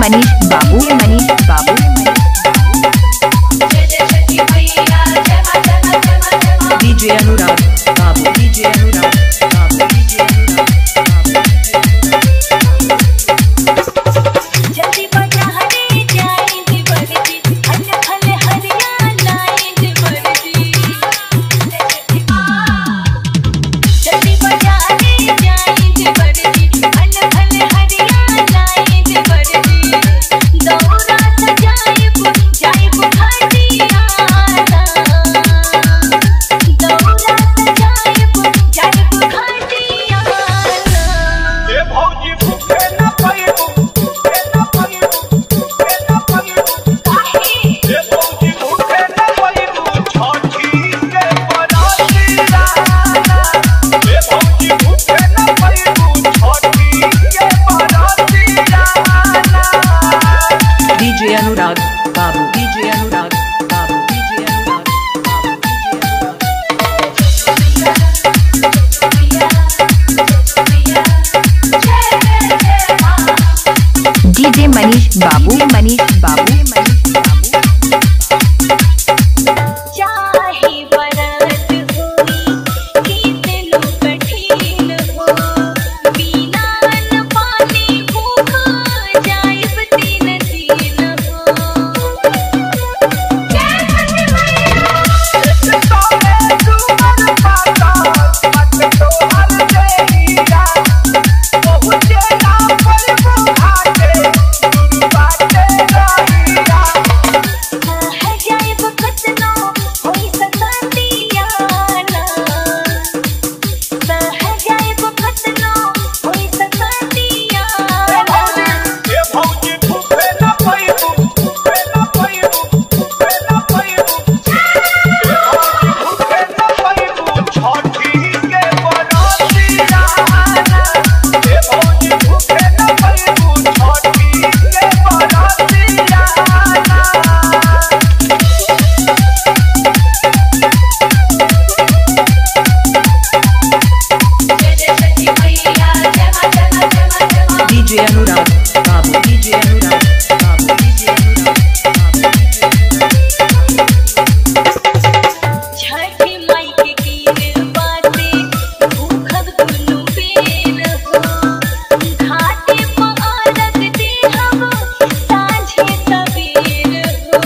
मनीष बाबू डीजे अनुराग बाबू डीजे अनुराग बाबू डीजे जल्दी बजा हरे जाए दिवरती फल फल हरियाणा दिवरती जल्दी बजा हरे जाए दिवरती फल फल हरियाणा दिवरती दौरा सजाए जाए घाटिया दौरा सजाए जाए घाटिया ए भौजी भूखे न पाइबू डीजे अनुराग बाबू डीजे अनुराग बाबू डीजे अनुराग डीजे मनीष बाबू चाहे बरत होई कितनो कठिन हो बिना अन्न पानी भूखा जाइब तीन दिन हो जय छठी मैया है जाइब कतनो होई सतातिया ना है जाइब कतनो होई सतातिया ना ए भौजी भूखे न पाइबू ए भौजी भूखे न पाइबू छठी के बरातिया ए भौजी भूखे न पाइबू छठी के बरातिया जय छठी मैया जय मां डीजे अनुराग बाबू डीजे अनुराग बाबू डीजे अनुराग बाबू छठी माई के कृपा से भूखब दुनु बेर हो घाटे पर अर्घ देहब साँझे सबेर हो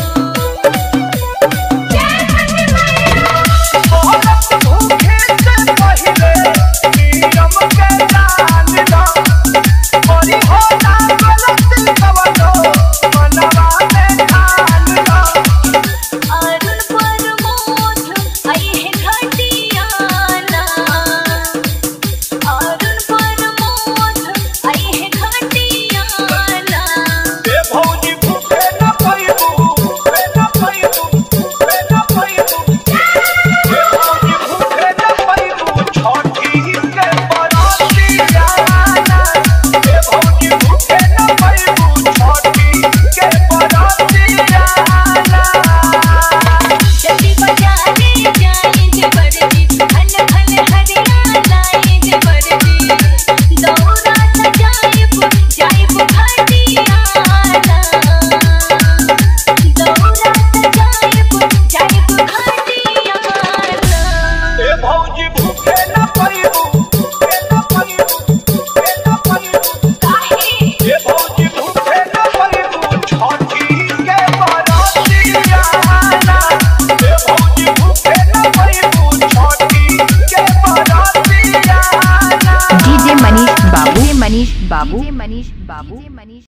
जय छठी मैया औरत भूखे से पहिले नियम के जान लो बड़ी होला गलती कवनो मनवा में ठान लो अरुण प्रमोद अइहे घटिया ना अरुण प्रमोद अइहे घटिया ना ए भौजी भूखे न पाइबू ए भौजी भूखे न पाइबू छठी के बरातिया ए भौजी भूखे न पाइबू छठी के बरातिया जल्दी बजा रे जाए दिवरती फल फल हरियाणा दिवरती दौरा सजाए जाए घाटिया दौरा सजाए जाए घाटिया ए भौजी भूखे न पाइबू ए भौजी भूखे न पाइबू छठी के बरातिया ए भौजी भूखे न पाइबू छठी के बरातिया डीजे मनीष बाबू